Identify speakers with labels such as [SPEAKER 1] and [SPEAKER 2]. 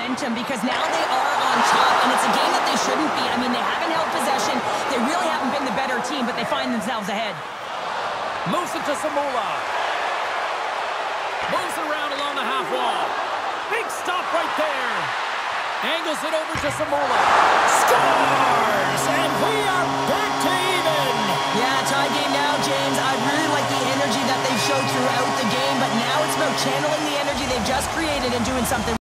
[SPEAKER 1] momentum because now they are on top, and it's a game that they shouldn't be. I mean, they haven't held possession. They really haven't been the better team, but they find themselves ahead.
[SPEAKER 2] Moves it to Samula. Moves it around along the half wall. Big stop right there. Angles it over to Samula. Scores! And we are back to even.
[SPEAKER 1] Yeah, tie game now, James. I really like the energy that they've showed throughout the game, but now it's about channeling the energy they've just created and doing something